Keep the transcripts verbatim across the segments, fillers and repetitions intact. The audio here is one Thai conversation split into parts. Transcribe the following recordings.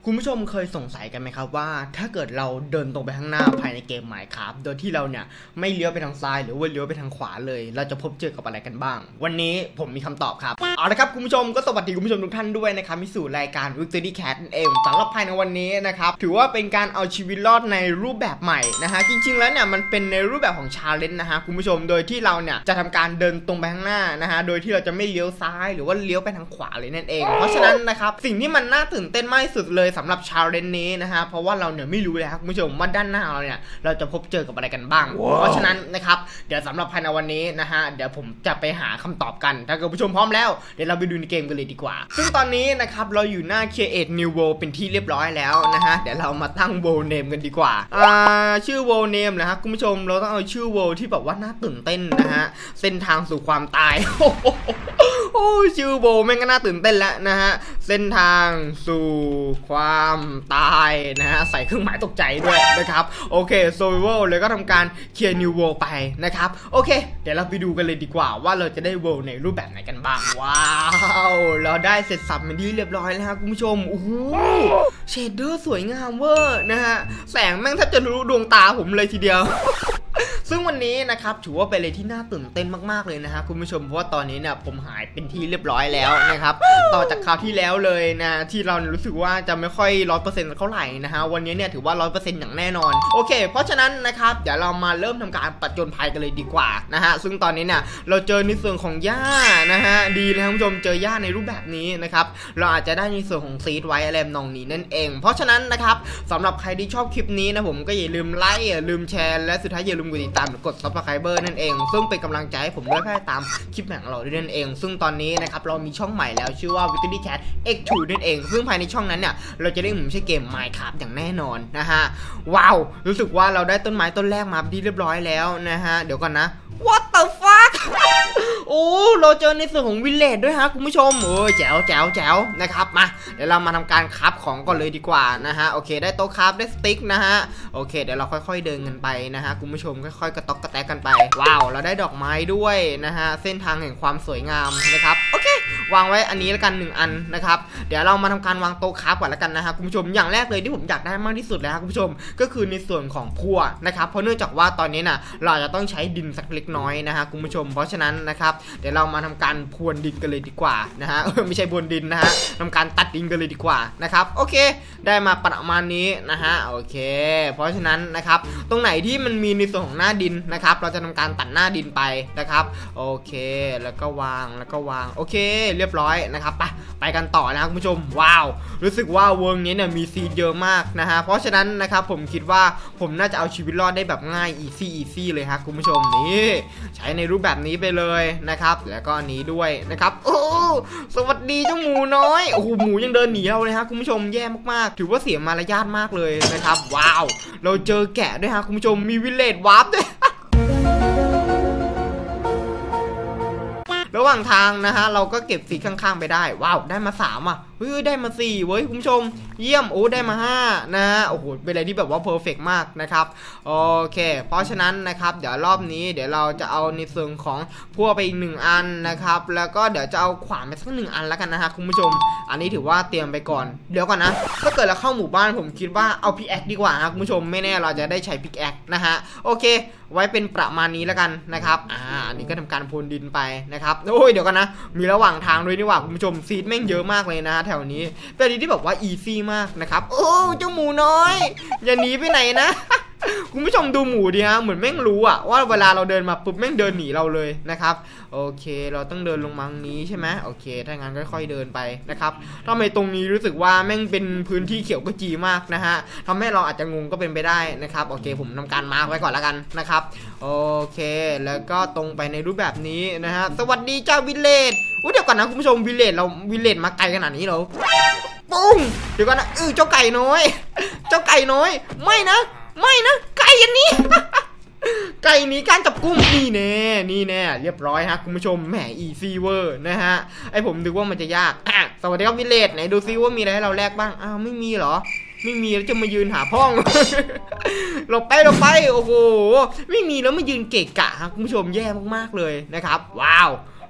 คุณผู้ชมเคยสงสัยกันไหมครับว่าถ้าเกิดเราเดินตรงไปข้างหน้าภายในเกม Minecraft โดยที่เราเนี่ยไม่เลี้ยวไปทางซ้ายหรือว่าเลี้ยวไปทางขวาเลยเราจะพบเจอกับอะไรกันบ้างวันนี้ผมมีคำตอบครับเอาละครับคุณผู้ชมก็สวัสดีคุณผู้ชมทุกท่านด้วยนะครับมีสู่รายการ Victory Cat นั่นเองสำหรับภายในวันนี้นะครับถือว่าเป็นการเอาชีวิตรอดในรูปแบบใหม่นะฮะจริงๆแล้วเนี่ยมันเป็นในรูปแบบของ challenge นะฮะคุณผู้ชมโดยที่เราเนี่ยจะทำการเดินตรงไปข้างหน้านะฮะโดยที่เราจะไม่เลี้ยวซ้ายหรือว่าเลี้ยวไปทางขวาเลยนั่นเองเพราะฉะนั้นนะครับสิ่งที่มันน่าตื่นเต้นมากที่สุดเลยสำหรับ challenge นี้นะฮะเพราะว่าเราเนี่ยไม่รู้เลยครับคุณผู้ชมว่าด้านหน้าเราเนี่ยเราจะพบเจอกับอะไรกันบ้าง wow. เพราะฉะนั้นนะครับเดี๋ยวสำหรับภายในวันนี้นะฮะเดี๋ยวผมจะไปหาคำตอบกันถ้าคุณผู้ชมพร้อมแล้วเดี๋ยวเราไปดูในเกมกันเลยดีกว่าซึ่งตอนนี้นะครับเราอยู่หน้า Create New World เป็นที่เรียบร้อยแล้วนะฮะเดี๋ยวเรามาตั้ง World Name กันดีกว่าอ่าชื่อ World Name นะครับคุณผู้ชมเราต้องเอาชื่อ World ที่แบบว่าน่าตื่นเต้นนะฮะเส้นทางสู่ความตายโอ้ชื่อ World แม่งก็น่าตื่นเต้นแล้วนะฮะเส้นทางสู่ความตายนะฮะใส่เครื่องหมายตกใจด้วยนะครับโอเค Survival เลยก็ทำการ Create New World ไปนะครับโอเคเดี๋ยวเราไปดูกันเลยดีกว่าว่าเราจะได้ World ในรูปแบบไหนกันบ้างว้าวเราได้เสร็จสับเป็นที่เรียบร้อยแล้วครับคุณผู้ชมโอ้โหเชดเดอร์สวยงามเวอร์นะฮะแสงแม่งแทบจะรู้ดวงตาผมเลยทีเดียว ซึ่งวันนี้นะครับถือว่าเป็นอะไรที่น่าตื่นเต้นมากๆเลยนะฮะคุณผู้ชมเพราะว่าตอนนี้เนี่ยผมหายเป็นที่เรียบร้อยแล้วนะครับต่อจากคราวที่แล้วเลยนะที่เรารู้สึกว่าจะไม่ค่อย ร้อยเปอร์เซ็นต์ เท่าไหร่นะฮะวันนี้เนี่ยถือว่า ร้อยเปอร์เซ็นต์ อย่างแน่นอนโอเคเพราะฉะนั้นนะครับเดี๋ยวเรามาเริ่มทำการผจญภัยกันเลยดีกว่านะฮะซึ่งตอนนี้เนี่ยเราเจอในส่วนของหญ้านะฮะดีเลยครับคุณผู้ชมเจอหญ้าในรูปแบบนี้นะครับเราอาจจะได้ในส่วนของซีดไว้อะไรนองนี้นั่นเองเพราะฉะนั้นนะครับสำหรับใครที่ชอบคลิปนี้นะผมก็อย่าลืมไลค์อย่าลืมแชร์และสุดท้ายอย่าลืมกดติดตามหรือกด ซับสไครเบอร์ นั่นเองซึ่งเป็นกำลังใจให้ผมด้วยเพื่อตามคลิปของเราด้วยนั่นเองซึ่งตอนนี้นะครับเรามีช่องใหม่แล้วชื่อว่า Victory Cat เอ็กซ์ ทู นั่นเองซึ่งภายในช่องนั้นเนี่ยเราจะได้เหมือนใช้เกม Minecraft อย่างแน่นอนนะฮะว้าวรู้สึกว่าเราได้ต้นไม้ต้นแรกมาที่เรียบร้อยแล้วนะฮะเดี๋ยวก่อนนะ What the fuck โอ้เราเจอในส่วนของวิลเลจด้วยฮะคุณผู้ชมโอ้ยแจ๋วแจ๋วแจ๋วนะครับมาเดี๋ยวเรามาทำการคราฟของก่อนเลยดีกว่านะฮะโอเคได้โต๊ะคราฟได้สติ๊กนะฮะโอเคเดี๋ยวเราค่อยๆเดินกันไปนะฮะคุณผู้ชมค่อยๆกระต๊อกกระแตกกันไปว้าวเราได้ดอกไม้ด้วยนะฮะเส้นทางแห่งความสวยงามนะครับโอเควางไว้อันนี้แล้วกันหนึ่งอันนะครับเดี๋ยวเรามาทำการวางโต๊ะคราฟก่อนแล้วกันนะฮะคุณผู้ชมอย่างแรกเลยที่ผมอยากได้มากที่สุดแล้วคุณผู้ชมก็คือในส่วนของพั่วนะครับเพราะเนื่องจากว่าตอนนี้น่ะเราจะต้องใช้ดินสักเล็กน้อยนะฮะคุณผู้ชมเพราะฉะนั้นนะครับเดี๋ยวเรามาทำการพรวนดินกันเลยดีกว่านะฮะไม่ใช่พรวนดินนะฮะทำการตัดดินกันเลยดีกว่านะครับโอเคได้มาประมาณนี้นะฮะโอเคเพราะฉะนั้นนะครับตรงไหนที่มันมีในส่วนของหน้าดินนะครับเราจะทำการตัดหน้าดินไปนะครับโอเคแล้วก็วางแล้วก็วางโอเคเรียบร้อยนะครับไปไปกันต่อนะคุณผู้ชมว้าวรู้สึกว่าเวิร์กนี้เนี่ยมีซีดเยอะมากนะฮะเพราะฉะนั้นนะครับผมคิดว่าผมน่าจะเอาชีวิตรอดได้แบบง่ายอีซี่อีซี่เลยฮะคุณผู้ชมนี่ใช้ในรูปแบบนี้ไปเลยนะครับแล้วก็นี้ด้วยนะครับโอ้สวัสดีเจ้าหมูน้อยโอ้โหหมูยังเดินหนีเราเลยฮะคุณผู้ชมแย่มากๆถือว่าเสียมารยาทมากเลยนะครับว้าวเราเจอแกะด้วยฮะคุณผู้ชมมีวิลเลจวาร์ปด้วยระหว่างทางนะฮะเราก็เก็บสีข้างๆไปได้ว้าวได้มาสามอ่ะเฮ้ยได้มาสี่เว้ยคุณผู้ชมเยี่ยมโอ้ได้มาห้านะฮะโอ้โหเป็นอะไรที่แบบว่าเพอร์เฟกต์มากนะครับโอเคเพราะฉะนั้นนะครับเดี๋ยวรอบนี้เดี๋ยวเราจะเอาในส่วนของพั่วไปอีกหนึ่งอันนะครับแล้วก็เดี๋ยวจะเอาขวานไปสักหนึ่งอันแล้วกันนะฮะคุณผู้ชมอันนี้ถือว่าเตรียมไปก่อนเดี๋ยวก่อนนะถ้าเกิดเราเข้าหมู่บ้านผมคิดว่าเอาพิกแอคดีกว่าครับคุณผู้ชมไม่แน่เราจะได้ใช้พิกแอคนะฮะโอเคไว้เป็นประมาณนี้แล้วกันนะครับอ่าอันนี้ก็ทำการพรวนดินไปนะครับโอ้ยเดี๋ยวกันนะมีระหว่างทางด้วยนี่หว่าคุณผู้ชมซีดแม่งเยอะมากเลยนะแถวนี้เป็นอะไรที่แบบว่าอีซี่มากนะครับโอ้เจ้าหมูน้อยอย่าหนีไปไหนนะ คุณผู้ชมดูหมูดิฮะเหมือนแม่งรู้อะว่าเวลาเราเดินมาปุ๊บแม่งเดินหนีเราเลยนะครับโอเคเราต้องเดินลงมาตรงนี้ใช่ไหมโอเคถ้างั้นค่อยๆเดินไปนะครับทำไมตรงนี้รู้สึกว่าแม่งเป็นพื้นที่เขียวกระจีมากนะฮะทำให้เราอาจจะงงก็เป็นไปได้นะครับโอเคผมทำการมาร์คไว้ก่อนแล้วกันนะครับโอเคแล้วก็ตรงไปในรูปแบบนี้นะฮะสวัสดีเจ้าวิลเลจอุ้ยเดี๋ยวก่อนนะคุณผู้ชมวิลเลจเราวิลเลจมาไกลขนาดนี้เหรอปุ้งเดี๋ยวก่อนนะเออเจ้าไก่น้อยเจ้าไก่น้อยไม่นะไม่นะไก่อันนี้ ไก่นี้การจับกุมนี่แน่นี่แน่เรียบร้อยฮะคุณผู้ชมแหมอีซีเวอร์นะฮะไอผมนึกว่ามันจะยากอ่ะสวัสดีครับวิลเลจไหนดูซิว่ามีอะไรให้เราแลกบ้างอ้าวไม่มีเหรอไม่มีแล้วจะมายืนหาพ่อง เราไปเราไปโอ้โหไม่มีแล้วมายืนเกะกะฮะคุณผู้ชมแย่มากๆเลยนะครับว้าว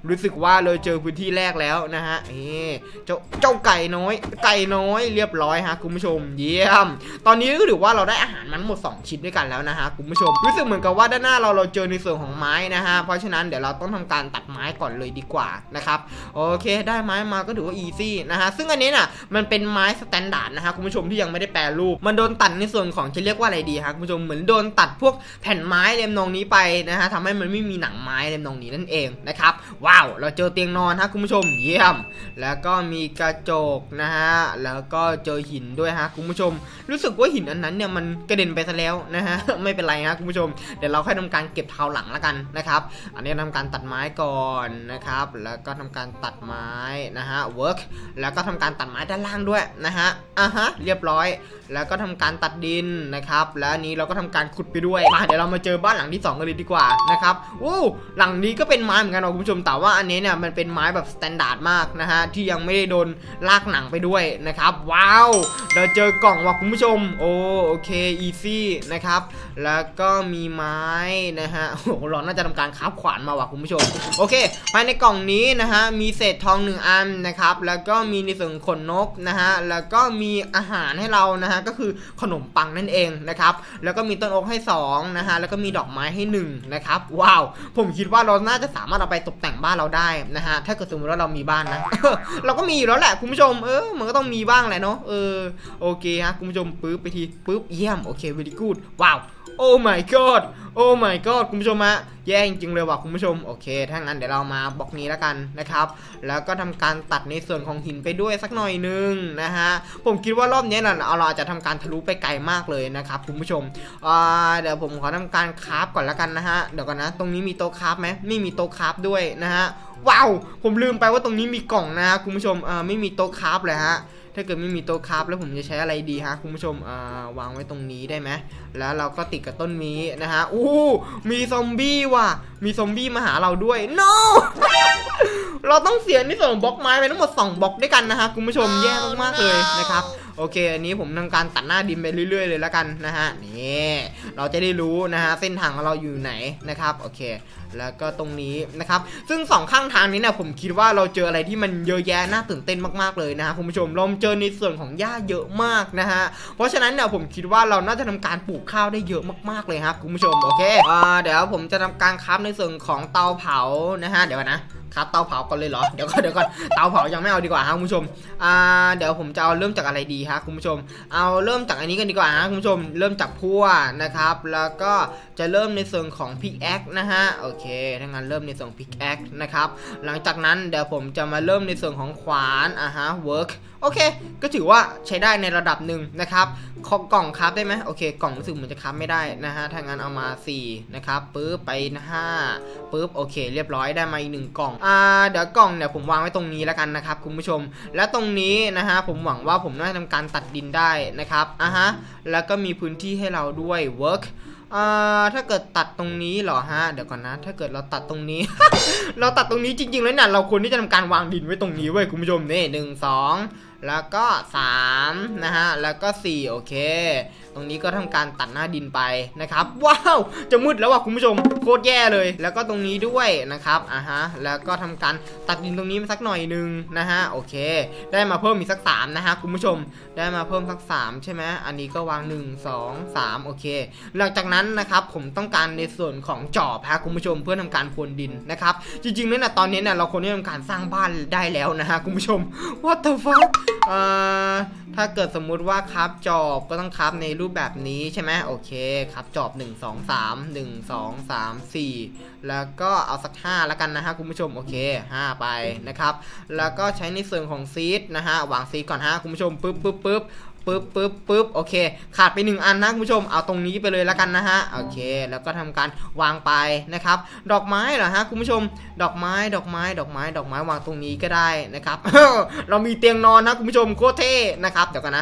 รู้สึกว่าเราเจอพื้นที่แรกแล้วนะฮะเอ๊เจ้าเจ้าไก่น้อยไก่น้อยเรียบร้อยฮะคุณผู้ชมเยี่ยมตอนนี้ก็ถือว่าเราได้อาหารมันหมดสองชิ้นด้วยกันแล้วนะฮะคุณผู้ชมรู้สึกเหมือนกับว่าด้านหน้าเราเราเจอในส่วนของไม้นะฮะเพราะฉะนั้นเดี๋ยวเราต้องทำการตัดไม้ก่อนเลยดีกว่านะครับโอเคได้ไม้มาก็ถือว่าอีซี่นะฮะซึ่งอันนี้น่ะมันเป็นไม้สแตนดาร์ดนะฮะคุณผู้ชมที่ยังไม่ได้แปรรูปมันโดนตัดในส่วนของจะเรียกว่าอะไรดีฮะคุณผู้ชมเหมือนโดนตัดพวกแผ่นไม้เล่มนองนี้ไปนะฮะทำให้มันไม่มีหนังไม้เล่มนองนี้นั่นเองนะครับว้าวเราเจอเตียงนอนฮะคุณผู้ชมเยี่ยมแล้วก็มีกระจกนะฮะแล้วก็เจอหินด้วยฮะคุณผู้ชมรู้สึกว่าหินอันนั้นเนี่ยมันกระเด็นไปซะแล้วนะฮะไม่เป็นไรฮะคุณผู้ชมเดี๋ยวเราค่อยทำการเก็บเท้าหลังแล้วกันนะครับอันนี้ทำการตัดไม้ก่อนนะครับแล้วก็ทำการตัดไม้นะฮะ work แล้วก็ทำการตัดไม้ด้านล่างด้วยนะฮะอ่ะฮะเรียบร้อยแล้วก็ทำการตัดดินนะครับแล้วนี้เราก็ทำการขุดไปด้วยมาเดี๋ยวเรามาเจอบ้านหลังที่สองกันเลยดีกว่านะครับอู้หลังนี้ก็เป็นไม้เหมือนกันนะคุณผู้ชมแต่ว่าอันนี้เนี่ยมันเป็นไม้แบบสแตนดาร์ดมากนะฮะที่ยังไม่ได้โดนลากหนังไปด้วยนะครับว้าวเราเจอกล่องว่ะคุณผู้ชมโอโอเคอีซี่นะครับแล้วก็มีไม้นะฮะโอ้โหเราน่าจะทำการคราฟขวานมาว่ะคุณผู้ชมโอเคภายในกล่องนี้นะฮะมีเศษทองหนึ่งอันนะครับแล้วก็มีในส่วนขนนกนะฮะแล้วก็มีอาหารให้เรานะฮะก็คือขนมปังนั่นเองนะครับแล้วก็มีต้นโอ๊กให้สองนะฮะแล้วก็มีดอกไม้ให้หนึ่งนะครับว้าวผมคิดว่าเราน่าจะสามารถเอาไปตกแต่งบ้านเราได้นะฮะถ้าเกิดสมมติว่าเรามีบ้านนะ เราก็มีอยู่แล้วแหละคุณผู้ชมเออมันก็ต้องมีบ้างแหละเนาะเออโอเคฮะคุณผู้ชมปึ๊บไปทีปึ๊บเยี่ยมโอเค very good ว้าวโอ้ my god โอ้ my god คุณผู้ชมฮะแย่จริงๆเลยว่ะคุณผู้ชมโอเคถ้างั้นเดี๋ยวเรามาบล็อกนี้แล้วกันนะครับแล้วก็ทำการตัดในส่วนของหินไปด้วยสักหน่อยนึงนะฮะผมคิดว่ารอบนี้เราเราจะทำการทะลุไปไกลมากเลยนะครับคุณผู้ชมอ่าเดี๋ยวผมขอทำการคราฟก่อนแล้วกันนะฮะเดี๋ยวก่อนนะตรงนี้มีโต๊ะคราฟไหมไม่มีโต๊ะคราฟด้วยนะฮะว้าวผมลืมไปว่าตรงนี้มีกล่องนะฮะคุณผู้ชมอ่าไม่มีโต๊ะคราฟเลยฮะถ้าเกิดไม่มีโต๊ะคราฟแล้วผมจะใช้อะไรดีฮะคุณผู้ชมอ่าวางไว้ตรงนี้ได้ไหมแล้วเราก็ติดกับต้นนี้นะฮะอู้มีซอมบี้ว่ะมีซอมบี้มาหาเราด้วย no เราต้องเสียในส่วนของบล็อกไม้ไปทั้งหมดสองบล็อกด้วยกันนะฮะคุณผู้ชมแย่มากๆเลยนะครับโอเคอันนี้ผมทำการตัดหน้าดินไปเรื่อยๆเลยแล้วกันนะฮะนี่เราจะได้รู้นะฮะเส้นทางของเราอยู่ไหนนะครับโอเคแล้วก็ตรงนี้นะครับซึ่งสองข้างทางนี้เนี่ยผมคิดว่าเราเจออะไรที่มันเยอะแยะน่าตื่นเต้นมากๆเลยนะฮะคุณผู้ชมเราเจอในส่วนของหญ้าเยอะมากนะฮะเพราะฉะนั้นเนี่ยผมคิดว่าเราน่าจะทำการปลูกข้าวได้เยอะมากๆเลยครับคุณผู้ชมโอเคอ่าเดี๋ยวผมจะทำการคราฟในส่วนของเตาเผานะฮะเดี๋ยวนะครับเตาเผาก่อนเลยเหรอเดี๋ยวก่อนเดี๋ยวก่อนเตาเผายังไม่เอาดีกว่าฮะคุณผู้ชมอ่าเดี๋ยวผมจะเอาเริ่มจากอะไรดีฮะคุณผู้ชมเอาเริ่มจากอันนี้กันดีกว่าฮะคุณผู้ชมเริ่มจากพั่วนะครับแล้วก็จะเริ่มในส่วนของพิกแอคนะฮะโอเคถ้างั้นเริ่มในส่วนพิกแอคนะครับหลังจากนั้นเดี๋ยวผมจะมาเริ่มในส่วนของขวานอ่ะฮะ work โอเคก็ถือว่าใช้ได้ในระดับหนึ่งนะครับกล่องครับได้ไหมโอเคกล่องรู้สึกเหมือนจะครับไม่ได้นะฮะถ้างั้นเอามาสี่นะครับปึ๊บไปห้าปึ๊บโอเคเรียบร้อยได้มาอีกหนึ่งกล่องอ่าเดี๋ยวกล่องเนี่ยผมวางไว้ตรงนี้แล้วกันนะครับคุณผู้ชมและตรงนี้นะฮะผมหวังว่าผมน่าจะทำการตัดดินได้นะครับอ่ะฮะแล้วก็มีพื้นที่ให้เราด้วย workอ่าถ้าเกิดตัดตรงนี้เหรอฮะเดี๋ยวก่อนนะถ้าเกิดเราตัดตรงนี้ เราตัดตรงนี้จริงๆแล้วเนี่ยเราควรที่จะทำการวางดินไว้ตรงนี้ไว้คุณผู้ชมนี่หนึ่งสองแล้วก็สามนะฮะแล้วก็สี่โอเคตรงนี้ก็ทำการตัดหน้าดินไปนะครับว้าวจะมืดแล้วว่ะคุณผู้ชมโคตรแย่เลยแล้วก็ตรงนี้ด้วยนะครับอ่ะฮะแล้วก็ทำการตัดดินตรงนี้มาสักหน่อยนึงนะฮะโอเคได้มาเพิ่มอีกสักสามนะฮะคุณผู้ชมได้มาเพิ่มสักสามใช่ไหมอันนี้ก็วางหนึ่ง สอง สามโอเคหลังจากนั้นนะครับผมต้องการในส่วนของจอบฮะคุณผู้ชมเพื่อทำการพรวนดินนะครับจริงๆแล้วนะตอนนี้เนี่ยเราควรที่จะทำการสร้างบ้านได้แล้วนะฮะคุณผู้ชม what the fuck เอ่อถ้าเกิดสมมุติว่าครับจอบก็ต้องครับในรูปแบบนี้ใช่ไหมโอเคครับจอบหนึ่ง สอง สาม หนึ่ง สอง สาม สี่แล้วก็เอาสักห้าแล้วกันนะฮะคุณผู้ชมโอเคห้าไปนะครับแล้วก็ใช้ในส่วนของซีดนะฮะวางซีดก่อนฮะคุณผู้ชมปึ๊บปึ๊บปึ๊บปึ๊บปึ๊บปึ๊บโอเคขาดไปหนึ่งอันนะคุณผู้ชมเอาตรงนี้ไปเลยแล้วกันนะฮะโอเคแล้วก็ทำการวางไปนะครับดอกไม้เหรอฮะคุณผู้ชมดอกไม้ดอกไม้ดอกไม้ดอกไม้วางตรงนี้ก็ได้นะครับ เรามีเตียงนอนนะคุณผู้ชมโคตรเท่นะครับเดี๋ยวกันนะถ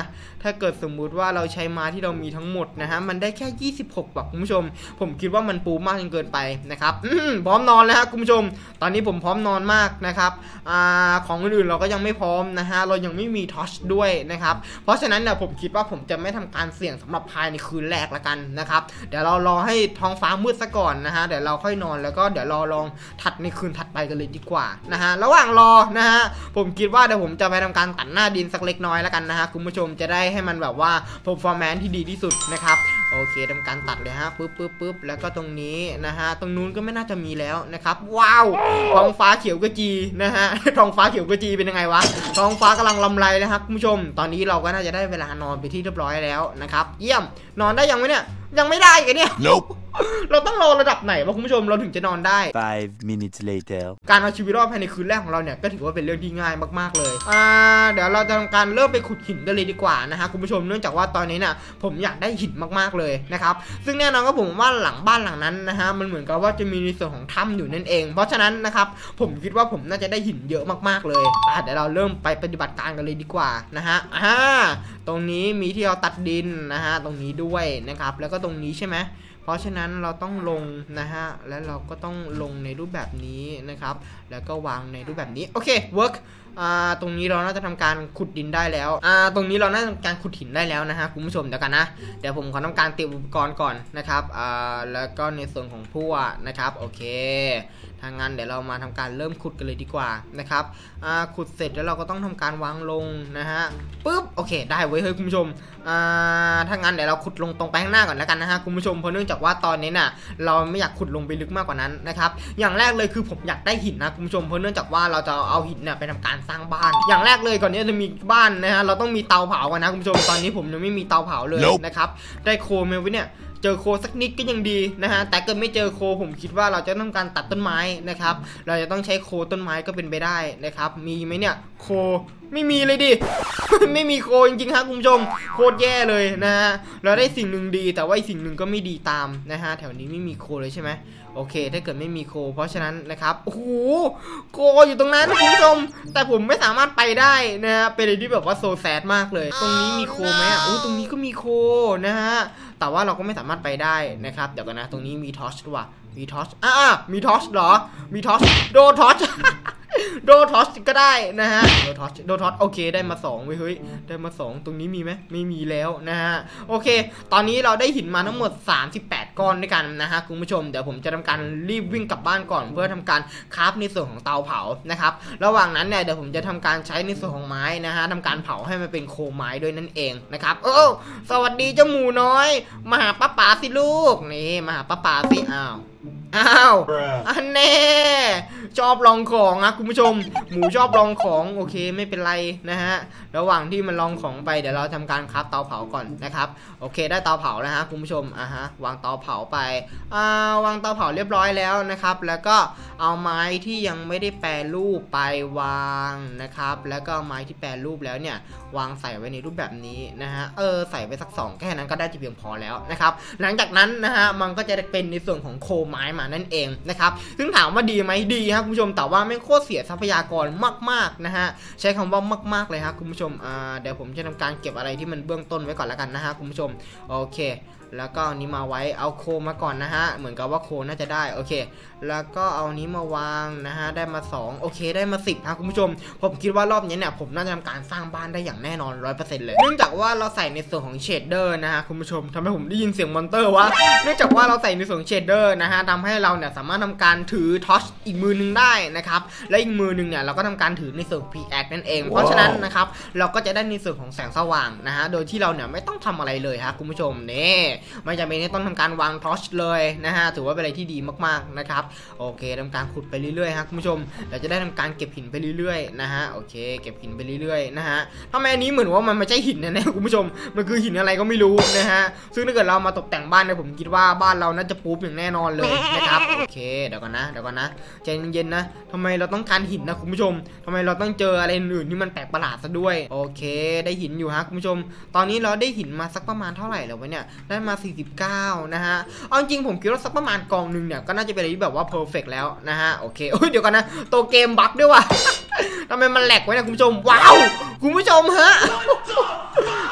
ถ้าเกิดสมมุติว่าเราใช้ม้าที่เรามีทั้งหมดนะฮะมันได้แค่ยี่สิบหกบาทคุณผู้ชมผมคิดว่ามันปูมากจนเกินไปนะครับพร้อมนอนแล้วครับคุณผู้ชมตอนนี้ผมพร้อมนอนมากนะครับอ่าของอื่นๆเราก็ยังไม่พร้อมนะฮะเรายังไม่มีทอชด้วยนะครับเพราะฉะนั้นเนี่ยผมคิดว่าผมจะไม่ทำการเสี่ยงสำหรับภายในคืนแรกละกันนะครับเดี๋ยวเรารอให้ท้องฟ้ามืดซะก่อนนะฮะเดี๋ยวเราค่อยนอนแล้วก็เดี๋ยวรอลองถัดในคืนถัดไปกันเลยดีกว่านะฮะระหว่างรอนะฮะผมคิดว่าเดี๋ยวผมจะไปทำการตัดหน้าดินสักเล็กน้อยแล้วกันนะฮะคุณผู้ชมจะได้ให้มันแบบว่า performance ที่ดีที่สุดนะครับโอเคทำการตัดเลยฮะปึ๊บปึ๊บปึ๊บแล้วก็ตรงนี้นะฮะตรงนู้นก็ไม่น่าจะมีแล้วนะครับว้าวท้องฟ้าเขียวกระจีนะฮะท้องฟ้าเขียวกระจีเป็นยังไงวะท้องฟ้ากำลังลำไรนะครับคุณผู้ชมตอนนี้เราก็น่าจะได้เวลานอนไปที่เรียบร้อยแล้วนะครับเยี่ยมนอนได้ยังไหมเนี่ยยังไม่ได้กันเนี่ย nope. เราต้องรอระดับไหนวะคุณผู้ชมเราถึงจะนอนได้ five minutes later การเอาชีวิตรอดภายในคืนแรกของเราเนี่ยก็ถือว่าเป็นเรื่องที่ง่ายมากๆเลยอ่าเดี๋ยวเราจะทำการเริ่มไปขุดหินกันเลยดีกว่านะฮะคุณผู้ชมเนื่องจากว่าตอนนี้เนี่ยผมอยากได้หินมากๆเลยนะครับซึ่งแน่นอนก็ผมว่าหลังบ้านหลังนั้นนะฮะมันเหมือนกับว่าจะมีในส่วนของถ้ำอยู่นั่นเองเพราะฉะนั้นนะครับผมคิดว่าผมน่าจะได้หินเยอะมากๆเลยเดี๋ยวเราเริ่มไปปฏิบัติการกันเลยดีกว่านะฮะอ่าตรงนี้มีที่เราตัดดินนะฮะตรงนี้ด้วยนะครับแล้วก็ตรงนี้ใช่ไหมเพราะฉะนั้นเราต้องลงนะฮะและเราก็ต้องลงในรูปแบบนี้นะครับแล้วก็วางในรูปแบบนี้โอเค work อ่าตรงนี้เราน่าจะทำการขุดดินได้แล้วอ่าตรงนี้เราน่าจะทำการขุดหินได้แล้วนะฮะคุณผู้ชมเดี๋ยวกันนะเดี๋ยวผมขอทำการเตรียมอุปกรณ์ก่อนนะครับอ่าแล้วก็ในส่วนของพวกนะครับโอเคทางงั้นเดี๋ยวเรามาทำการเริ่มขุดกันเลยดีกว่านะครับอ่าขุดเสร็จแล้วเราก็ต้องทำการวางลงนะฮะปึ๊บโอเคได้เว้ยเฮ้ยคุณผู้ชมอ่าถ้างั้นเดี๋ยวเราขุดลงตรงไปข้างหน้าก่อนแล้วกันนะฮะคุณผู้ชมเพราะเนื่องจากว่าตอนนี้น่ะเราไม่อยากขุดลงไปลึกมากกว่านั้นนะครับอย่างแรกเลยคือผมอยากได้หินนะคุณผู้ชมเพราะเนื่องจากว่าเราจะเอาหินเนี่ยไปทำการสร้างบ้านอย่างแรกเลยก่อนนี้จะมีบ้านนะฮะเราต้องมีเตาเผากันนะคุณผู้ชมตอนนี้ผมยังไม่มีเตาเผาเลย nope. นะครับได้โคเมลวิเนี่ยเจอโคสักนิดก็ยังดีนะฮะแต่เกิดไม่เจอโคผมคิดว่าเราจะต้องการตัดต้นไม้นะครับเราจะต้องใช้โคต้นไม้ก็เป็นไปได้นะครับมีไหมเนี่ยโคไม่มีเลยดิ ไม่มีโคจริงๆครับคุณผู้ชมโคตรแย่เลยนะฮะเราได้สิ่งหนึ่งดีแต่ว่าอีกสิ่งหนึ่งก็ไม่ดีตามนะฮะแถวนี้ไม่มีโคเลยใช่ไหมโอเคถ้าเกิดไม่มีโคเพราะฉะนั้นนะครับโอ้โหโคอยู่ตรงนั้นคุณผู้ชมแต่ผมไม่สามารถไปได้นะฮะเป็นอะไรที่แบบว่าโซแซดมากเลยตรงนี้มีโคไหมอ่ะโอ้ตรงนี้ก็มีโคนะฮะแต่ว่าเราก็ไม่สามารถไปได้นะครับเดี๋ยวกันนะตรงนี้มีทอชด้วยมีทอชอ่ะมีทอชเหรอมีทอชโดทอช โดทอชก็ได้นะฮะโดทอชโดทอชโอเคได้มาสองเว้ยเฮ้ยได้มาสองตรงนี้มีไหมไม่มีแล้วนะฮะโอเคตอนนี้เราได้หินมาทั้งหมดสามสิบแปดก้อนด้วยกันนะฮะคุณผู้ชมเดี๋ยวผมจะทำการรีบวิ่งกลับบ้านก่อนเพื่อทำการคราฟในส่วนของเตาเผานะครับระหว่างนั้นเนี่ยเดี๋ยวผมจะทำการใช้ในส่วนของไม้นะฮะทำการเผาให้มันเป็นโคไม้ด้วยนั่นเองนะครับโอ้สวัสดีเจ้าหมูน้อยมาหาป้าป๋าสิลูกนี่มาหาป้าป๋าสิอ้าวอ้าวอันแน่ชอบลองของนะคุณผู้ชมหมูชอบลองของโอเคไม่เป็นไรนะฮะระหว่างที่มันลองของไปเดี๋ยวเราทำการคราฟเตาเผาก่อนนะครับโอเคได้เตาเผาแล้วฮะคุณผู้ชมอ่ะฮะวางเตาเผาไปอ่าวางเตาเผาเรียบร้อยแล้วนะครับแล้วก็เอาไม้ที่ยังไม่ได้แปรรูปไปวางนะครับแล้วก็ไม้ที่แปรรูปแล้วเนี่ยวางใส่ไว้ในรูปแบบนี้นะฮะเออใส่ไปสักสองแค่นั้นก็ได้จะเพียงพอแล้วนะครับหลังจากนั้นนะฮะมันก็จะเป็นในส่วนของโคไม้มานั่นเองนะครับซึ่งถามว่าดีไหมดีครับคุณผู้ชมแต่ว่าไม่โคตรเสียทรัพยากรมากๆนะฮะใช้คำว่ามากๆเลยครับคุณผู้ชมอ่าเดี๋ยวผมจะทำการเก็บอะไรที่มันเบื้องต้นไว้ก่อนแล้วกันนะฮะคุณผู้ชมโอเคแล้วก็นี้มาไว้เอาโคมาก่อนนะฮะเหมือนกับว่าโคน่าจะได้โอเคแล้วก็เอานี้มาวางนะฮะได้มาสองโอเคได้มาสิบครับคุณผู้ชมผมคิดว่ารอบนี้เนี่ยผมน่าจะทำการสร้างบ้านได้อย่างแน่นอน ร้อยเปอร์เซ็นต์ เลยเนื่องจากว่าเราใส่ในส่วนของเชดเดอร์นะฮะคุณผู้ชมทำให้ผมได้ยินเสียงมอนเตอร์วะเนื่องจากว่าเราใส่ในส่วนของเชดเดอร์นะฮะทำให้เราเนี่ยสามารถทำการถือทอชอีกมือนึงได้นะครับและอีกมือนึงเนี่ยเราก็ทำการถือในส่วนของ พี แอค นั่นเอง wow. เพราะฉะนั้นนะครับเราก็จะได้ในส่วนของแสงสว่างนะฮะโดยที่เราเนี่ยไม่ต้องทำอะไรเลยฮะคุณผู้ชมนี่ไม่จำเป็นต้องทำการวางทอชเลยนะฮะถือว่าเป็นอะไรที่ดีมากๆนะครับโอเคทำการขุดไปเรื่อยๆครับคุณผู้ชมเราจะได้ทำการเก็บหินไปเรื่อยๆนะฮะโอเคเก็บหินไปเรื่อยๆนะฮะทำไมอันนี้เหมือนว่ามันไม่ใช่หินนะเนี่ยคุณผู้ชมมันคือหินอะไรก็ไม่รู้นะฮะซึ่งถ้าเกิดเรามาตกแต่งบ้านเนี่ยผมคิดว่าบ้านเราน่าจะปุ๊บอย่างแน่นอนเลยนะครับโอเคเดี๋ยวก่อนนะเดี๋ยวก่อนนะใจเย็นๆนะทำไมเราต้องการหินนะคุณผู้ชมทำไมเราต้องเจออะไรอื่นที่มันแปลกประหลาดซะด้วยโอเคได้หินอยู่ฮะคุณผู้ชมตอนนี้เราได้หินมาสักประมาณเท่าไหร่แล้ววะเนี่ยได้มาสี่สิบเก้านะฮะเอาจริงผมคิดว่าสักประมาณกองนึงเนี่ยก็น่าจะเป็นอะไรที่แบบว่าเพอร์เฟกต์แล้วนะฮะโอเคโอ้ยเดี๋ยวก่อนนะตัวเกมบั๊กด้วยว่ะทำไมมันแหลกไว้นะคุณผู้ชมว้าวคุณผู้ชมฮะ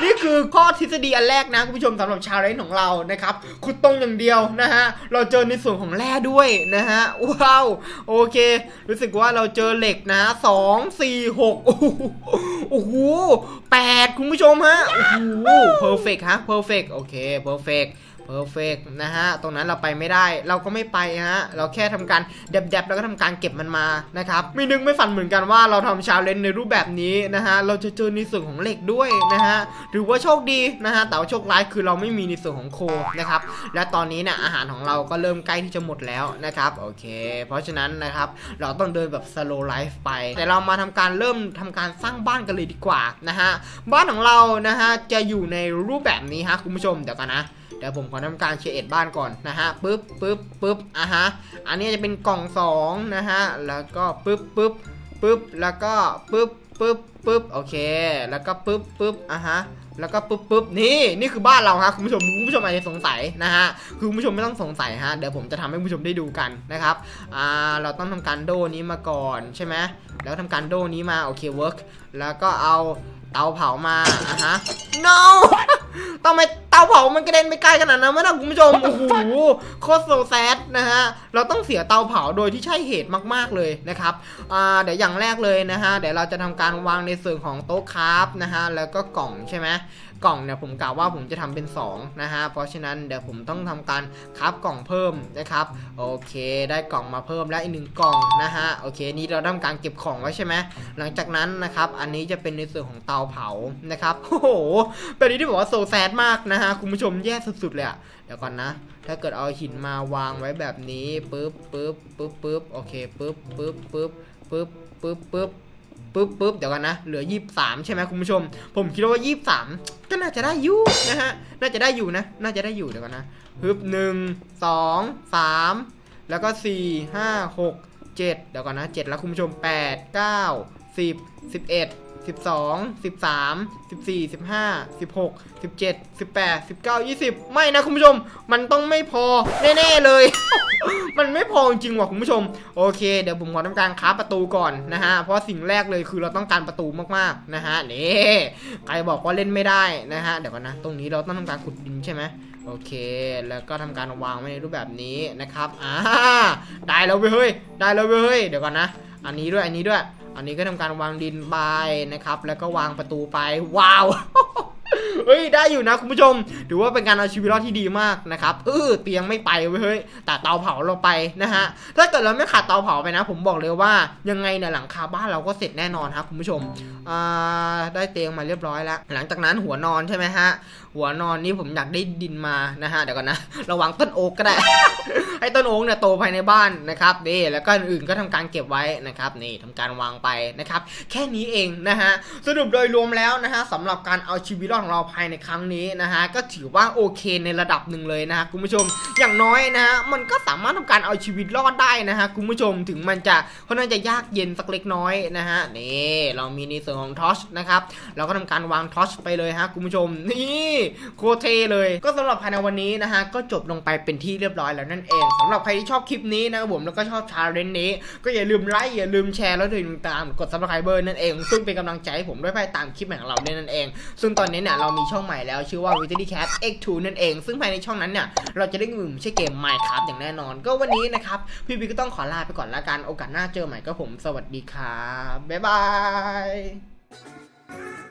นี่คือข้อทฤษฎีอันแรกนะคุณผู้ชมสำหรับชาเลนจ์ของเรานะครับขุดตรงอย่างเดียวนะฮะเราเจอในส่วนของแร่ด้วยนะฮะว้าวโอเครู้สึกว่าเราเจอเหล็กนะสองสี่หกโอ้โหแปดคุณผู้ชมฮะโอ้โหเพอร์เฟกต์ฮะเพอร์เฟกต์โอเคเพอร์เฟกต์เพอร์เฟกต์นะฮะตรงนั้นเราไปไม่ได้เราก็ไม่ไปฮะเราแค่ทำการเด็บๆแล้วก็ทำการเก็บมันมานะครับไม่นึกไม่ฝันเหมือนกันว่าเราทำชาเลนจ์ในรูปแบบนี้นะฮะเราจะเจอในส่วนของเหล็กด้วยนะฮะหรือว่าโชคดีนะฮะแต่ว่าโชคร้ายคือเราไม่มีในส่วนของโคนะครับและตอนนี้เนี่ยอาหารของเราก็เริ่มใกล้ที่จะหมดแล้วนะครับโอเคเพราะฉะนั้นนะครับเราต้องเดินแบบ slow life ไปแต่เรามาทำการเริ่มทำการสร้างบ้านกันเลยดีกว่านะฮะบ้านของเรานะฮะจะอยู่ในรูปแบบนี้ฮะคุณผู้ชมเดี๋ยวกันนะเดี๋ยวผมขอทำการเชดบ้านก่อนนะฮะปึ๊บปึ๊บปึ๊บอ่ะฮะอันนี้จะเป็นกล่องสองนะฮะแล้วก็ปึ๊บปึ๊บปึ๊บแล้วก็ปึ๊บปึ๊บปึ๊บโอเคแล้วก็ปึ๊บปึ๊บอ่ะฮะแล้วก็ปึ๊บปึ๊บนี่นี่คือบ้านเราฮะคุณผู้ชมคุณผู้ชมอาจจะสงสัยนะฮะคือคุณผู้ชมไม่ต้องสงสัยฮะเดี๋ยวผมจะทำให้คุณผู้ชมได้ดูกันนะครับอ่าเราต้องทำการโดนี้มาก่อนใช่ไหมแล้วทำการโดนี้มาโอเคเวิร์กแล้วก็เอาเตาเผามาอ่ะฮะ no ทำไมเตาเผามันกระเด็นไปไกลขนาดนั้นวะนะคุณผู้ชมโอ้โหโคตรโซแซดนะฮะเราต้องเสียเตาเผาโดยที่ใช่เหตุมากๆเลยนะครับอ่าเดี๋ยวอย่างแรกเลยนะฮะเดี๋ยวเราจะทำการวางในส่วนของโต๊ะคราฟนะฮะแล้วก็กล่องใช่ไหมกล่องเนี่ยผมกล่าวว่าผมจะทำเป็นสองนะฮะเพราะฉะนั้นเดี๋ยวผมต้องทำการคราฟกล่องเพิ่มนะครับโอเคได้กล่องมาเพิ่มแล้วอีกหนึ่งกล่องนะฮะโอเคนี่เราทำการเก็บของไว้ใช่ไหมหลังจากนั้นนะครับอันนี้จะเป็นในส่วนของเตาเผานะครับโอ้โหเป็นที่บอกว่าโซแซดมากนะฮะคุณผู้ชมแย่สุดๆเลยอะเดี๋ยวก่อนนะถ้าเกิดเอาหินมาวางไว้แบบนี้ปึ๊บปึ๊บปึ๊บปึ๊บโอเคปึ๊บปึ๊บปึ๊บปึ๊บปึ๊บปึ๊บปึ๊บปึ๊บเดี๋ยวกันนะเหลือยี่สิบสามใช่ไหมคุณผู้ชมผมคิดว่ายี่สิบสามก็น่าจะได้อยู่นะฮะน่าจะได้อยู่นะน่าจะได้อยู่เดี๋ยวกันนะฮึบหนึ่งสองสามแล้วก็สี่ห้าหกเจ็ดเดี๋ยวก่อนนะเจ็ดแล้วคุณผู้ชมแปดเก้าสิบสิบเอ็ดสิบสองสิบสามสิบสี่สิบห้าสิบหกสิบเจ็ดสิบแปดสิบเก้ายี่สิบไม่นะคุณผู้ชมมันต้องไม่พอแน่ๆเลย มันไม่พอจริงว่ะคุณผู้ชมโอเคเดี๋ยวผมขอทำการค้าประตูก่อนนะฮะเพราะสิ่งแรกเลยคือเราต้องการประตูมากๆนะฮะนี่ใครบอกว่าเล่นไม่ได้นะฮะเดี๋ยวก่อนนะตรงนี้เราต้องทำการขุดดินใช่ไหมโอเคแล้วก็ทำการวางไว้ในรูปแบบนี้นะครับอ่าได้แล้วเว้ยได้แล้วเว้ยเดี๋ยวก่อนนะอันนี้ด้วยอันนี้ด้วยอันนี้ก็ทำการวางดินไปนะครับแล้วก็วางประตูไปว้าว เฮ้ยได้อยู่นะคุณผู้ชมถือว่าเป็นการเอาชีวิตรอดที่ดีมากนะครับเออเตียงไม่ไปเว้ยเฮ้ยแต่เตาเผาเราไปนะฮะถ้าเกิดเราไม่ขาดเตาเผาไปนะผมบอกเลยว่ายังไงเนี่ยหลังคาบ้านเราก็เสร็จแน่นอนครับคุณผู้ชมอ่าได้เตียงมาเรียบร้อยแล้วหลังจากนั้นหัวนอนใช่ไหมฮะหัวนอนนี่ผมอยากได้ดินมานะฮะเดี๋ยวก่อนนะระวังต้นโอ๊กก็ได้ ให้ต้นโอ๊กเนี่ยโตภายในบ้านนะครับนี่แล้วก็อื่นๆก็ทำการเก็บไว้นะครับนี่ทำการวางไปนะครับแค่นี้เองนะฮะสรุปโดยรวมแล้วนะฮะสำหรับการเอาชีวิตรอดของเราภายในครั้งนี้นะฮะก็ถือว่าโอเคในระดับหนึ่งเลยนะฮะคุณผู้ชมอย่างน้อยนะฮะมันก็สามารถทำการเอาชีวิตรอดได้นะฮะคุณผู้ชมถึงมันจะค่อนข้างจะยากเย็นสักเล็กน้อยนะฮะนี่เรามีในส่วนของทอชนะครับเราก็ทำการวางทอชไปเลยฮะคุณผู้ชมนี่โคตรเท่เลยก็สำหรับภายในวันนี้นะฮะก็จบลงไปเป็นที่เรียบร้อยแล้วนั่นเองสำหรับใครที่ชอบคลิปนี้นะครับผมแล้วก็ชอบชาเลนจ์นี้ก็อย่าลืมไลค์อย่าลืมแชร์แล้วถึงตามกด ซับสไครเบอร์ นั่นเองซึ่งเป็นกำลังใจให้ผมด้วยภายตามคลิปของเราเนี่ยนั่นเองซึ่งตอนนี้เนี่ยเรามีช่องใหม่แล้วชื่อว่า Victory Cat เอ็กซ์ ทู นั่นเองซึ่งภายในช่องนั้นเนี่ยเราจะได้เงินไม่ใช่เกม Minecraft อย่างแน่นอนก็วันนี้นะครับพี่บิ๊กก็ต้องขอลาไปก่อนละกันโอกาสหน้าเจอใหม่ก็ผมสวัสดีครับบ๊ายบาย